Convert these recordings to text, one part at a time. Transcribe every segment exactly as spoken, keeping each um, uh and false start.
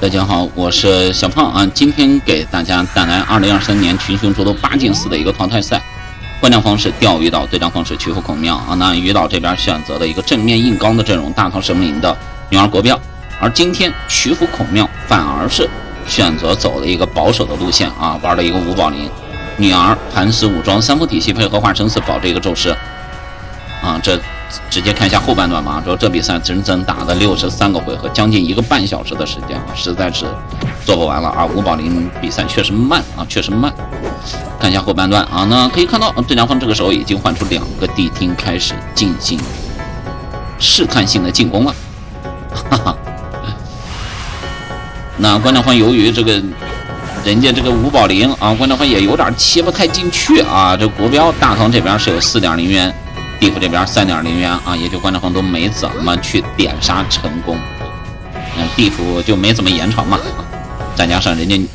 大家好，我是小胖啊，今天给大家带来二零二三年群雄逐斗八进四的一个淘汰赛。观战方式钓鱼岛，对战方式曲阜孔庙啊。那鱼岛这边选择了一个正面硬刚的阵容，大唐神灵的女儿国标，而今天曲阜孔庙反而是选择走了一个保守的路线啊，玩了一个五保零，女儿磐石武装三伏体系配合化生死保这个宙师啊，这。直接看一下后半段吧。说这比赛整整打了六十三个回合，将近一个半小时的时间啊，实在是做不完了啊！五保零比赛确实慢啊，确实慢。看一下后半段啊，那可以看到对战方这个时候已经换出两个地听，开始进行试探性的进攻了。哈哈。那观战方由于这个人家这个五保零啊，观战方也有点切不太进去啊。这国标大唐这边是有四点零元。地府这边三点零元啊，也就观战方都没怎么去点杀成功，嗯，地府就没怎么延长嘛，再加上人家，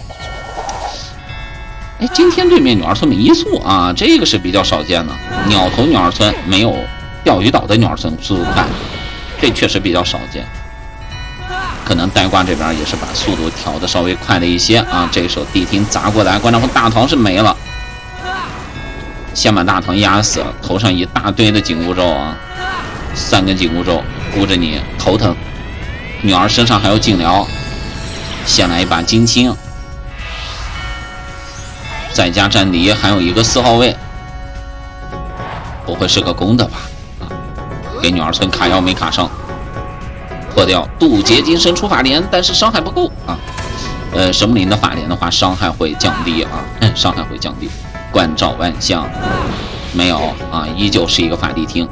哎，今天对面女儿村没移速啊，这个是比较少见的，鸟头女儿村没有钓鱼岛的女儿村速度快，这确实比较少见，可能呆瓜这边也是把速度调的稍微快了一些啊，这个时候地听砸过来，观战方大唐是没了。先把大唐压死，头上一大堆的紧箍咒啊，三根紧箍咒箍着你头疼。女儿身上还有禁疗，先来一把金青，再加战敌，还有一个四号位，不会是个公的吧？啊，给女儿村卡药没卡上，破掉渡劫金身出法莲，但是伤害不够啊。呃，神木林的法莲的话，伤害会降低啊，嗯，伤害会降低。关照万象没有啊，依旧是一个法地听。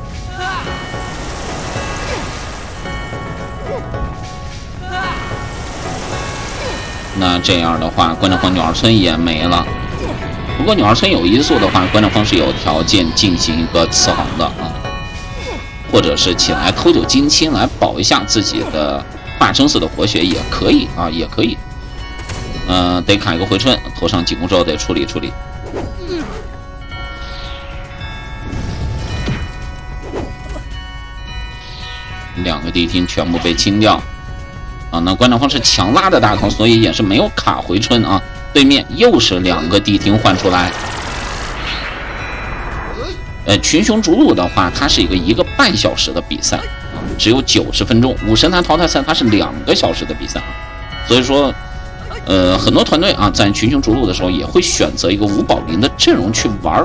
那这样的话，观战方女儿村也没了。不过女儿村有移速的话，观战方是有条件进行一个次航的啊，或者是起来偷九金青来保一下自己的化生死的活血也可以啊，也可以。呃，得卡一个回春，头上紧箍咒得处理处理。两个地听全部被清掉啊！那观战方是强拉的大唐，所以也是没有卡回春啊。对面又是两个地听换出来。呃，群雄逐鹿的话，它是一个一个半小时的比赛啊，只有九十分钟。武神坛淘汰赛它是两个小时的比赛啊，所以说，呃，很多团队啊，在群雄逐鹿的时候也会选择一个五保零的阵容去玩。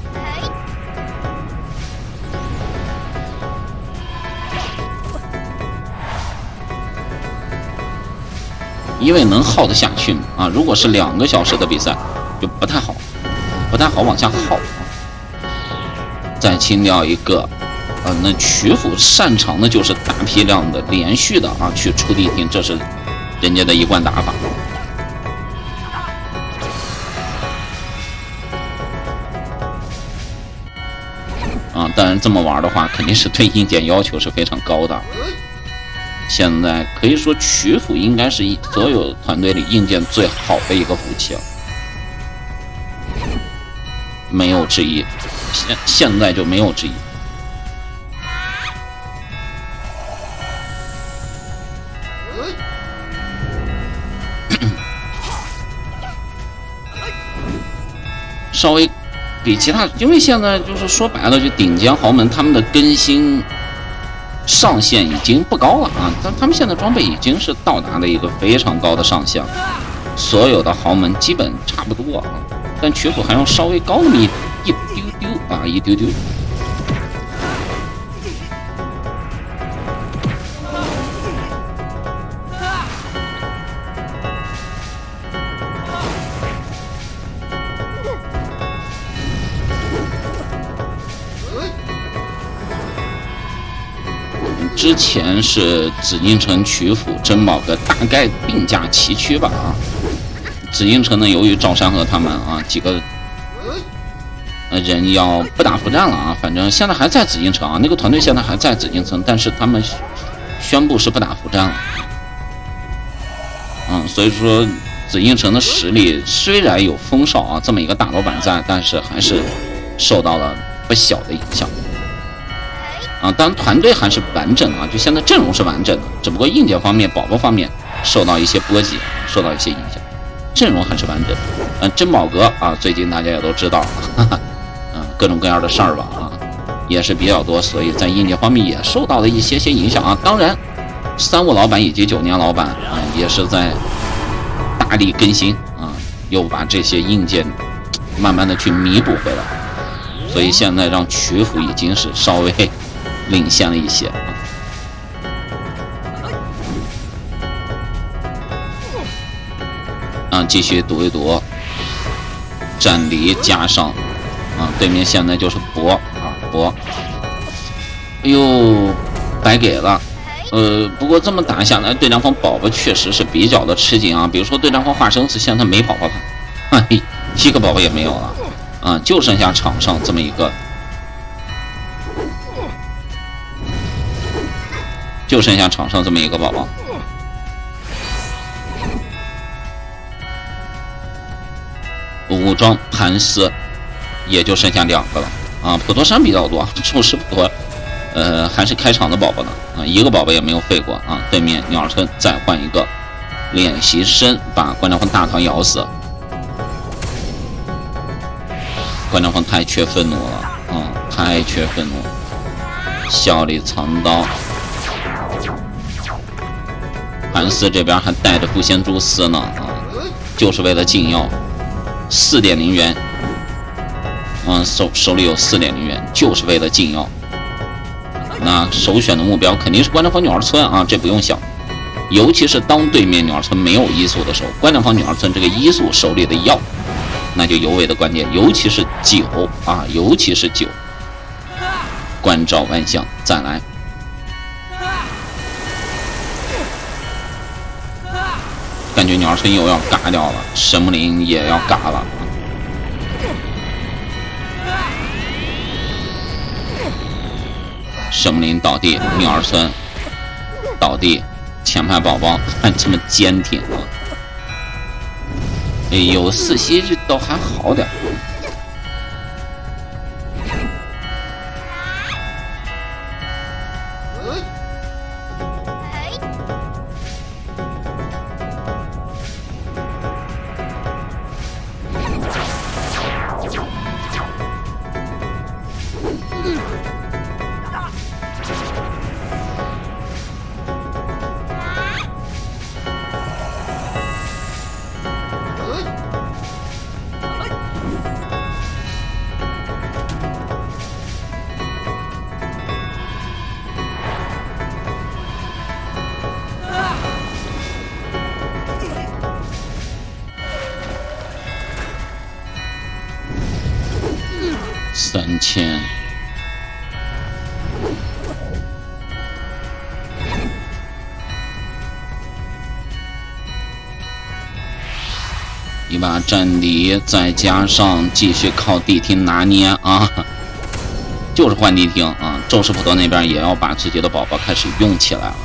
因为能耗得下去嘛啊！如果是两个小时的比赛，就不太好，不太好往下耗。再清掉一个，啊，那曲阜擅长的就是大批量的连续的啊去出地听，这是人家的一贯打法。啊，当然这么玩的话，肯定是对硬件要求是非常高的。现在可以说曲阜应该是所有团队里硬件最好的一个服务器了，没有之一。现现在就没有之一。稍微比其他，因为现在就是说白了，就顶尖豪门他们的更新上限已经不高了啊，但他们现在装备已经是到达了一个非常高的上限，所有的豪门基本差不多啊，但曲阜还要稍微高那么一一丢丢啊，一丢丢。之前是紫禁城、曲阜、珍宝阁大概并驾齐驱吧啊。紫禁城呢，由于赵山河他们啊几个呃人要不打不战了啊，反正现在还在紫禁城啊，那个团队现在还在紫禁城，但是他们宣布是不打不战了。嗯，所以说紫禁城的实力虽然有风少啊这么一个大老板在，但是还是受到了不小的影响。啊，当然团队还是完整啊，就现在阵容是完整的，只不过硬件方面、宝宝方面受到一些波及，受到一些影响。阵容还是完整。嗯，珍宝阁啊，最近大家也都知道，哈哈，嗯，各种各样的事儿吧啊，也是比较多，所以在硬件方面也受到了一些些影响啊。当然，三五老板以及九年老板啊，也是在大力更新啊，又把这些硬件慢慢的去弥补回来，所以现在让曲阜已经是稍微领先了一些。啊，继续赌一赌，战离加上啊，对面现在就是博啊博，哎呦，白给了。呃，不过这么打下来，对战方宝宝确实是比较的吃紧啊。比如说对战方化生死现在没宝宝了，嘿，一个宝宝也没有了啊，就剩下场上这么一个，就剩下场上这么一个宝宝。武装盘丝也就剩下两个了啊，普陀山比较多，宙斯普陀，呃，还是开场的宝宝呢啊，一个宝宝也没有废过啊。对面鸟村再换一个练习生，把关张峰大团咬死。关张峰太缺愤怒了啊，太缺愤怒。笑里藏刀，盘丝这边还带着不仙蛛丝呢啊，就是为了禁药。四点零元，嗯，手手里有四点零元，就是为了禁药。那首选的目标肯定是关张峰女儿村啊，这不用想。尤其是当对面女儿村没有医速的时候，关张峰女儿村这个医速手里的药，那就尤为的关键。尤其是酒啊，尤其是酒。关照万象，再来。感觉鸟儿村又要嘎掉了，神木林也要嘎了。神木林倒地，鸟儿村倒地，前排宝宝看这么坚挺啊！哎，有四息这倒还好点。三千，一把战敌，再加上继续靠地听拿捏啊，就是换地听啊。宙斯普陀那边也要把自己的宝宝开始用起来了，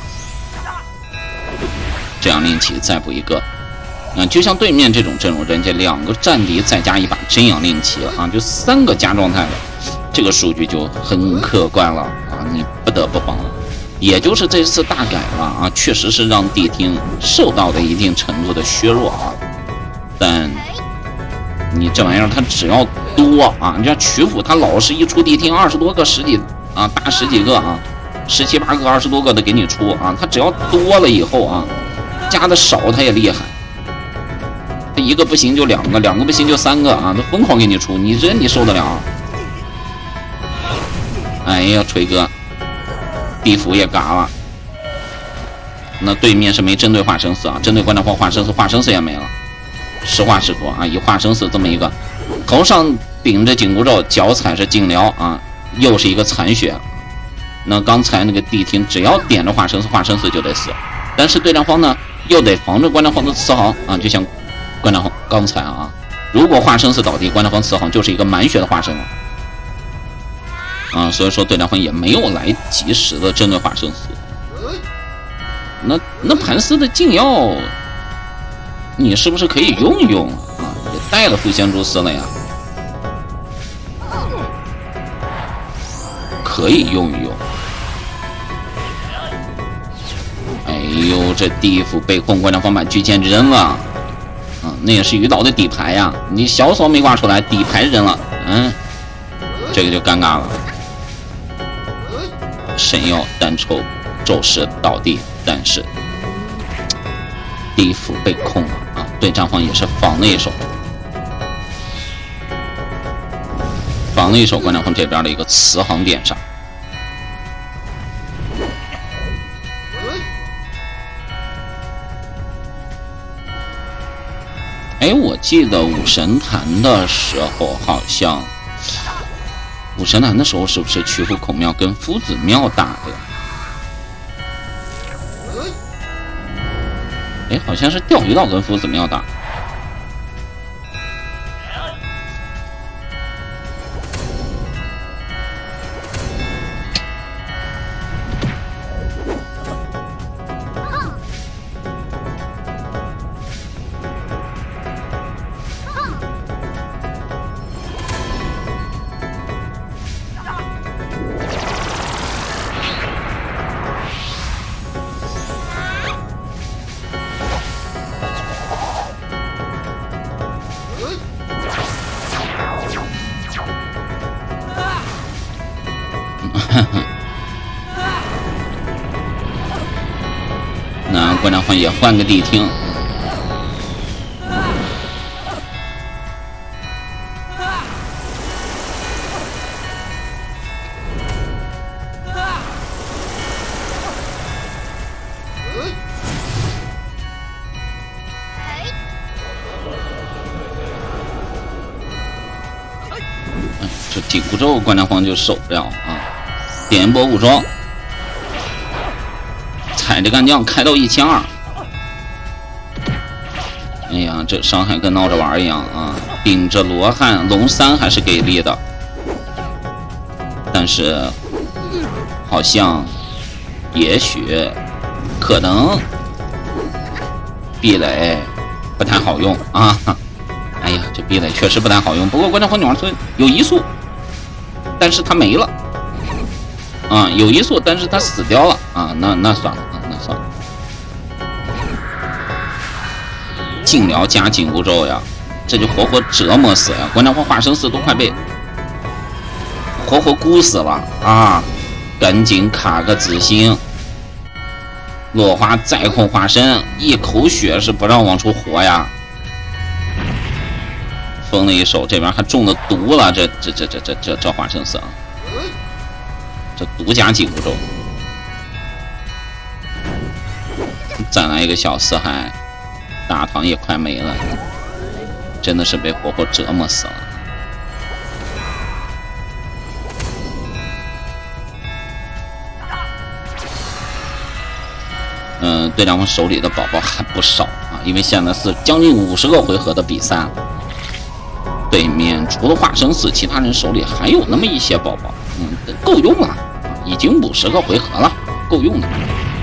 这样令旗再补一个。啊，就像对面这种阵容，人家两个战敌再加一把真阳令旗啊，就三个加状态的，这个数据就很可观了啊，你不得不防了。也就是这次大改了啊，确实是让地听受到了一定程度的削弱啊，但你这玩意儿它只要多啊，你像曲阜它老是一出地听二十多个、十几啊，大十几个啊，十七八个、二十多个的给你出啊，它只要多了以后啊，加的少它也厉害。一个不行就两个，两个不行就三个啊！他疯狂给你出，你这你受得了？哎呀，锤哥，地府也嘎了。那对面是没针对化生死啊，针对关张峰化生死，化生死也没了。实话实说啊，以化生死这么一个，头上顶着紧箍咒，脚踩着禁疗啊，又是一个残血。那刚才那个地听只要点着化生死，化生死就得死。但是对战方呢，又得防着关张峰的慈航啊，就像。关张峰刚才啊，如果化生死倒地，关张峰慈航就是一个满血的化生了啊，所以说对战方也没有来及时的针对化生死。那那盘丝的禁药，你是不是可以用一用啊？也带了诛仙蛛丝了呀，可以用一用。哎呦，这地府被控，关张方把巨剑扔了，啊，那也是鱼岛的底牌呀，你小锁没挂出来，底牌扔了，嗯，这个就尴尬了。神药单抽咒石倒地，但是地府被控了啊，对战方也是防了一手，防了一手关张方这边的一个慈航电杀。哎，我记得武神坛的时候，好像武神坛的时候是不是曲阜孔庙跟夫子庙打的呀？哎，好像是钓鱼岛跟夫子庙打。那关张方也换个地听，这紧箍咒关张方就受不了啊！点波武装，踩着干将开到一千二。哎呀，这伤害跟闹着玩一样啊！顶着罗汉龙三还是给力的，但是好像也许可能壁垒不太好用啊！哎呀，这壁垒确实不太好用。不过关张方女儿村有移速，但是他没了。啊，有一速，但是他死掉了啊，那那算了啊，那算了。禁疗加紧箍咒呀，这就活活折磨死呀！关张方化生寺都快被活活箍死了啊！赶紧卡个紫星，落花再控化身，一口血是不让往出活呀！封了一手，这边还中了毒了，这这这这这这这化生寺啊！这独家紧箍咒，再来一个小四海，大唐也快没了，真的是被活活折磨死了。嗯，队长们手里的宝宝还不少啊，因为现在是将近五十个回合的比赛，对面除了化生寺，其他人手里还有那么一些宝宝。嗯，够用了，已经五十个回合了，够用了。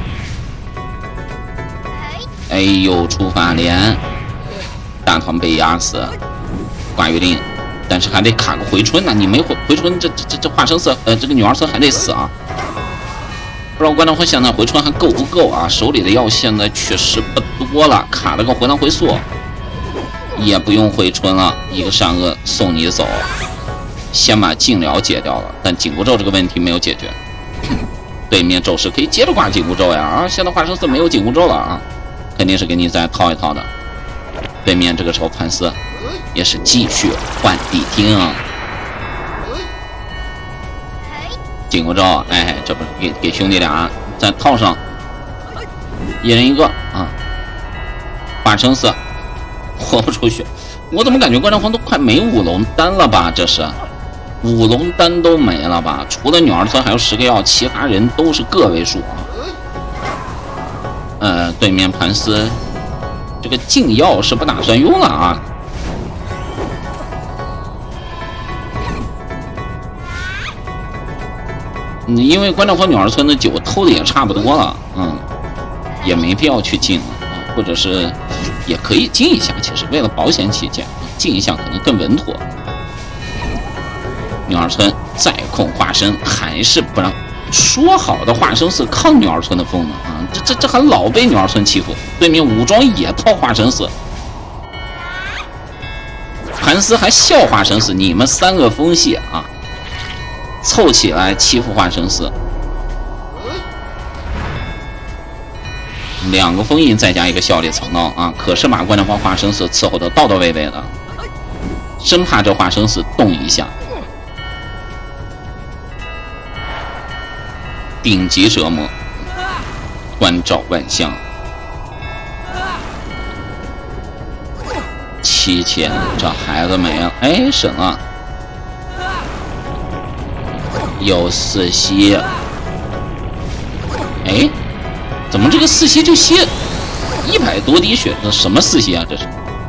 哎呦，触发连，大唐被压死，挂鱼鳞，但是还得卡个回春呢、啊。你没回回春，这这这这化生寺，呃，这个女儿村还得死啊。不知道关张方现在回春还够不够啊？手里的药现在确实不多了，卡了个回廊回溯，也不用回春了，一个善恶送你走。先把禁疗解掉了，但紧箍咒这个问题没有解决。对面咒师可以接着挂紧箍咒呀！啊，现在化生寺没有紧箍咒了啊，肯定是给你再套一套的。对面这个时候盘丝也是继续换地听啊，紧箍咒，哎，这不是给给兄弟俩再套上，一人一个啊！化生寺活不出去，我怎么感觉关张方都快没五龙丹了吧？这是。五龙丹都没了吧？除了女儿村还有十个药，其他人都是个位数啊。呃，对面盘丝这个禁药是不打算用了啊。嗯，因为关张方女儿村的酒偷的也差不多了，嗯，也没必要去禁了啊，或者是也可以禁一下，其实为了保险起见，禁一下可能更稳妥。女儿村再控化身，还是不让。说好的化生寺抗女儿村的风呢？啊， 这这这还老被女儿村欺负，对面武装也套化神死，盘丝还笑化神死，你们三个风系啊，凑起来欺负化神死，两个封印再加一个笑里藏刀啊，可是把关键方化神死伺候的到到位位的，生怕这化神死动一下。顶级折磨，关照万象，七千，这孩子没了，哎，省了，有四息，哎，怎么这个四息就歇一百多滴血？这什么四息啊？这是。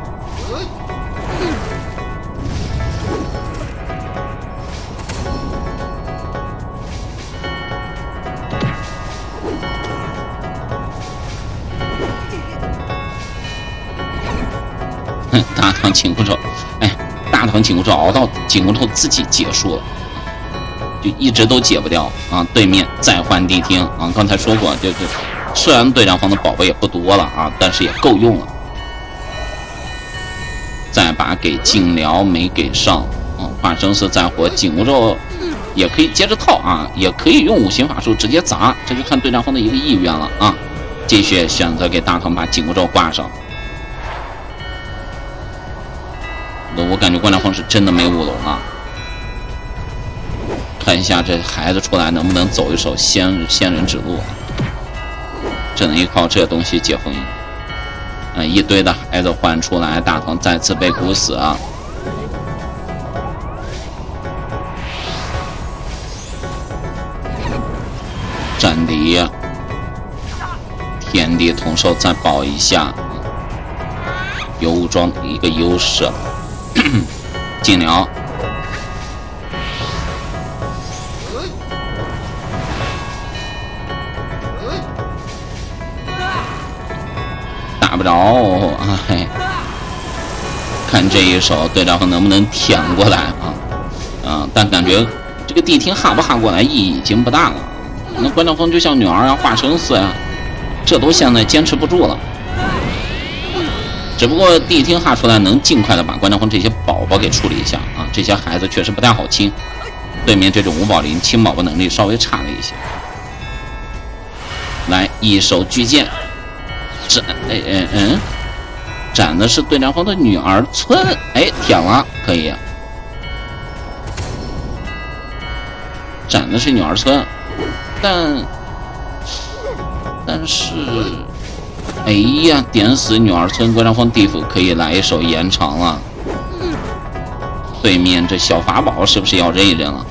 大唐紧箍咒，哎，大唐紧箍咒熬到紧箍咒自己结束了，就一直都解不掉啊！对面再换地听啊！刚才说过，就是虽然对战方的宝贝也不多了啊，但是也够用了。再把给禁疗没给上啊，化生死再活，紧箍咒也可以接着套啊，也可以用五行法术直接砸，这就看对战方的一个意愿了啊！继续选择给大唐把紧箍咒挂上。我感觉关照方是真的没舞龙了，看一下这孩子出来能不能走一手仙仙人指路，只能依靠这东西解封印。嗯，一堆的孩子换出来，大唐再次被鼓死啊！战敌，天地同寿再保一下，有武装的一个优势。禁疗，打不着，哎，看这一手对战方能不能舔过来啊？啊，但感觉这个地听哈不哈过来意义已经不大了。那关照方就像女儿啊，化生死呀，这都现在坚持不住了。只不过地听哈出来能尽快的把关照方这些宝宝给处理一下啊，这些孩子确实不太好清，对面这种五宝林清宝宝能力稍微差了一些。来一手巨剑斩，哎哎嗯，斩的是对战方的女儿村，哎舔了可以，斩的是女儿村，但但是。哎呀，点死女儿村关照方地府可以来一手延长了。对面这小法宝是不是要认一认了？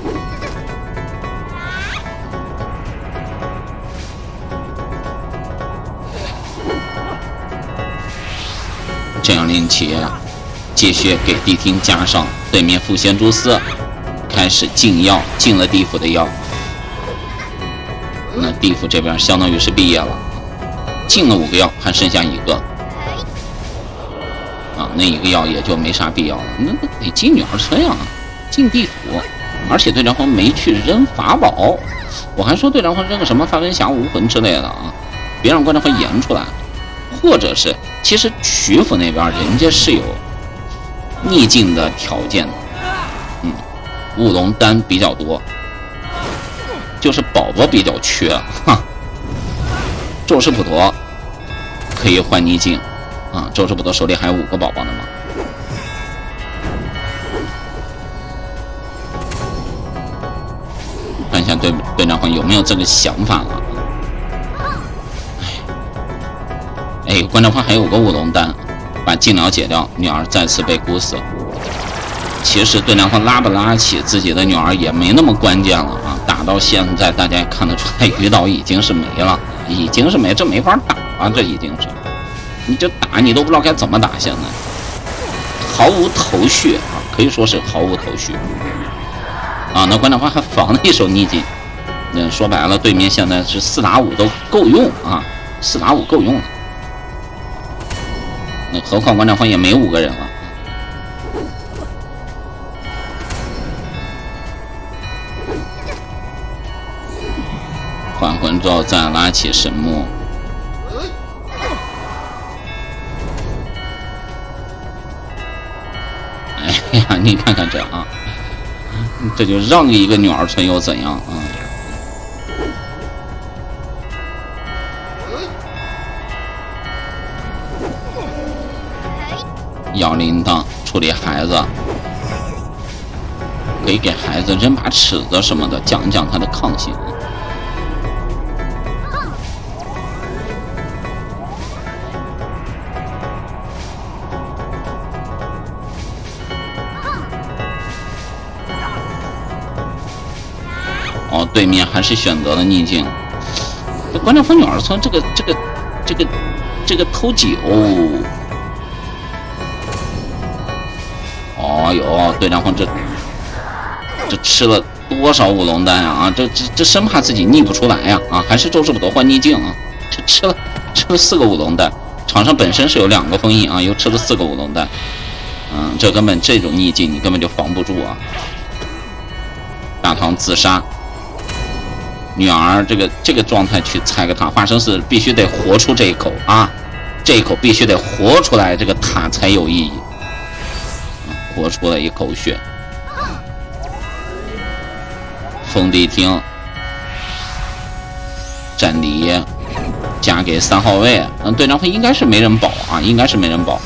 这样令旗继续给地听加上对面副仙蛛丝，开始禁药，禁了地府的药。那地府这边相当于是毕业了。进了五个药，还剩下一个啊，那一个药也就没啥必要了。那得进女儿村呀，进地府，而且对战方没去扔法宝，我还说对战方扔个什么范文匣、无魂之类的啊，别让关战方演出来。或者是，其实曲阜那边人家是有逆境的条件的，嗯，乌龙丹比较多，就是宝宝比较缺，哈。宙斯普陀可以换逆境啊！宙斯普陀手里还有五个宝宝呢嘛。看一下对对战方有没有这个想法了。哎，哎，关照方还有个五龙丹，把禁疗解掉，女儿再次被蛊死。其实对战方拉不拉起自己的女儿也没那么关键了啊！打到现在，大家也看得出来，鱼岛已经是没了。已经是没，这没法打啊！这已经是，你这打你都不知道该怎么打，现在毫无头绪啊，可以说是毫无头绪啊。那关照方还防了一手逆境，那说白了，对面现在是四打五都够用啊，四打五够用了。那何况关照方也没五个人了。 还魂之后再拉起神木。哎呀，你看看这啊，这就让一个女儿村又怎样啊？摇铃铛处理孩子，可以给孩子扔把尺子什么的，讲一讲他的抗性。哦，对面还是选择了逆境。这关键风女儿村这个这个这个这个偷酒。哦哟，队长风这这吃了多少五龙丹啊！这这这生怕自己逆不出来呀！啊，还是周师傅的换逆境啊！这吃了吃了四个五龙丹，场上本身是有两个封印啊，又吃了四个五龙丹，嗯，这根本这种逆境你根本就防不住啊！大唐自杀，女儿这个这个状态去踩个塔，发生事必须得活出这一口啊！这一口必须得活出来，这个塔才有意义。活出了一口血，封地厅，斩离，加给三号位。嗯，队长会应该是没人保啊，应该是没人保。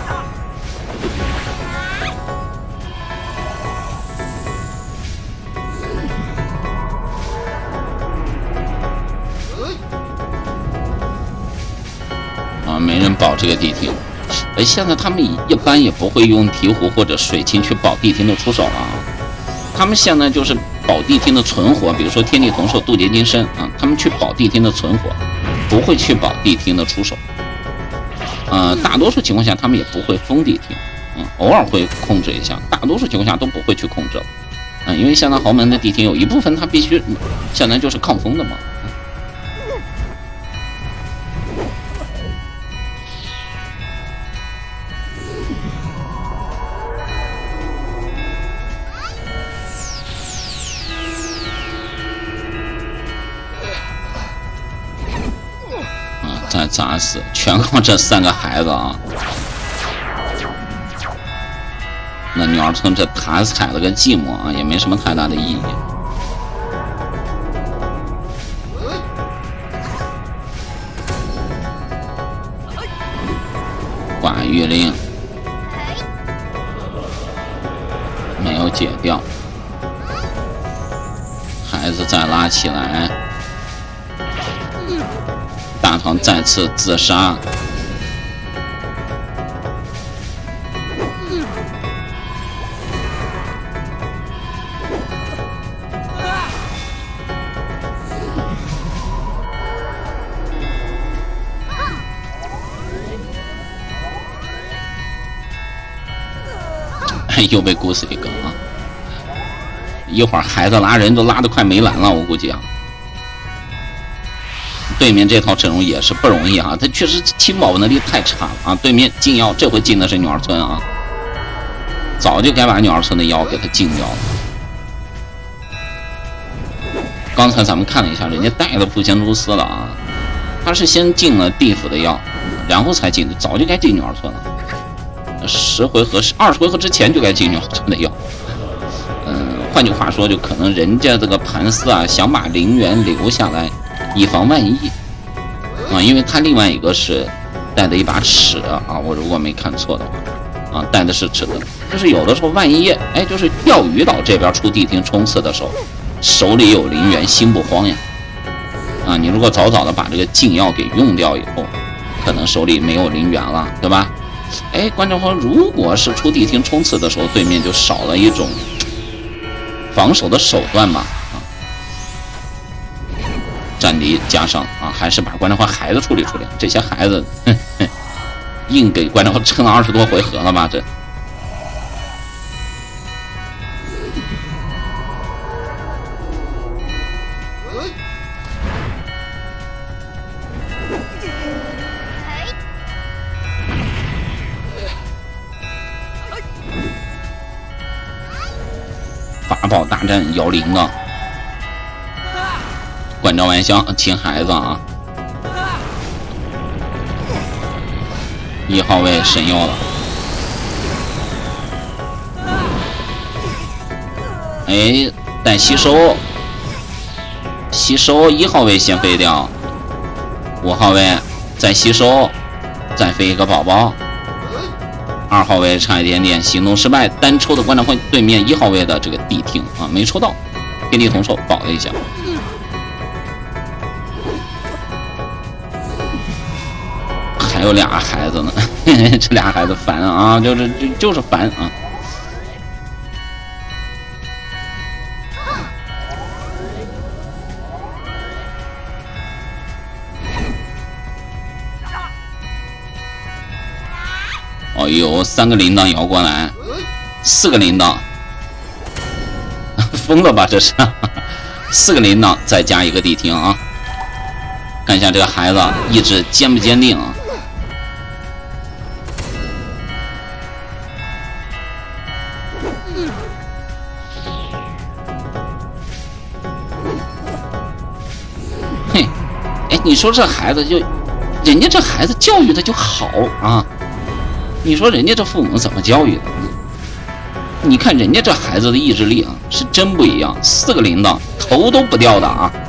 啊，没人保这个地厅。哎，现在他们一般也不会用醍醐或者水晶去保地厅的出手了啊。他们现在就是保地厅的存活，比如说天地同寿、渡劫金身啊，他们去保地厅的存活，不会去保地厅的出手。呃，大多数情况下他们也不会封地厅，嗯，偶尔会控制一下，大多数情况下都不会去控制了。嗯，因为现在豪门的地厅有一部分它必须现在就是抗封的嘛。再砸死，全靠这三个孩子啊！那女儿村这塔踩了个寂寞啊，也没什么太大的意义。寡玉令没有解掉，孩子再拉起来。大唐再次自杀，又被咕死一个啊！一会儿孩子拉人都拉得快没蓝了，我估计啊。对面这套阵容也是不容易啊，他确实清保能力太差了啊！对面禁药，这回禁的是女儿村啊，早就该把女儿村的药给他禁掉了。刚才咱们看了一下，人家带了不贤蛛丝了啊，他是先禁了地府的药，然后才禁的，早就该禁女儿村了。十回合、二十回合之前就该禁女儿村的药。嗯，换句话说，就可能人家这个盘丝啊，想把灵元留下来。以防万一啊，因为他另外一个是带的一把尺啊，我如果没看错的话，啊，带的是尺子，就是有的时候万一哎，就是钓鱼岛这边出地厅冲刺的时候，手里有灵元，心不慌呀。啊，你如果早早的把这个禁药给用掉以后，可能手里没有灵元了，对吧？哎，观众朋友，如果是出地厅冲刺的时候，对面就少了一种防守的手段嘛。战离加上啊，还是把关张花孩子处理处理。这些孩子，哼哼，硬给关张花撑了二十多回合了吧？这法宝大战摇铃啊！关关照万象，亲孩子啊！一号位神药了。哎，带吸收，吸收一号位先飞掉，五号位再吸收，再飞一个宝宝。二号位差一点点，行动失败，单抽的观察会对面一号位的这个地听啊，没抽到，天地同寿保了一下。还有俩孩子呢，这俩孩子烦啊，就是就就是烦啊。哦呦，三个铃铛摇过来，四个铃铛，疯了吧这是？四个铃铛再加一个地听啊！看一下这个孩子意志坚不坚定啊？嘿，哎，你说这孩子就，人家这孩子教育的就好啊。你说人家这父母怎么教育的？你看人家这孩子的意志力啊，是真不一样，四个铃铛头都不掉的啊！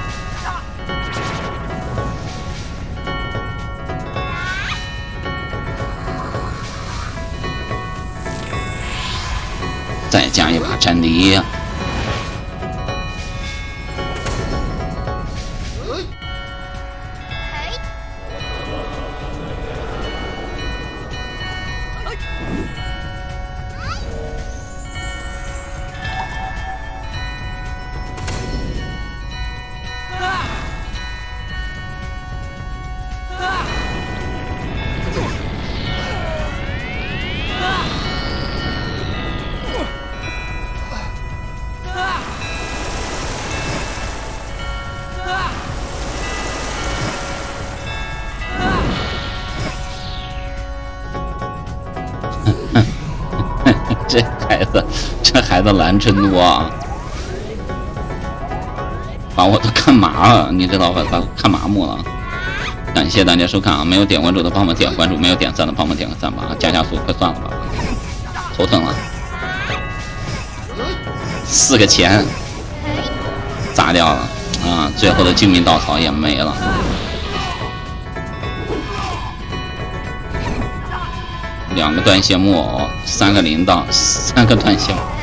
再加一把战笛。这孩子，这孩子蓝真多啊！把我都看麻了，你知道吧？把我看麻木了。感谢大家收看啊！没有点关注的帮忙点关注，没有点赞的帮忙点个赞吧！加加速，快算了吧，头疼了。四个钱砸掉了啊！最后的救命稻草也没了。两个断线木偶，三个铃铛，三个断线。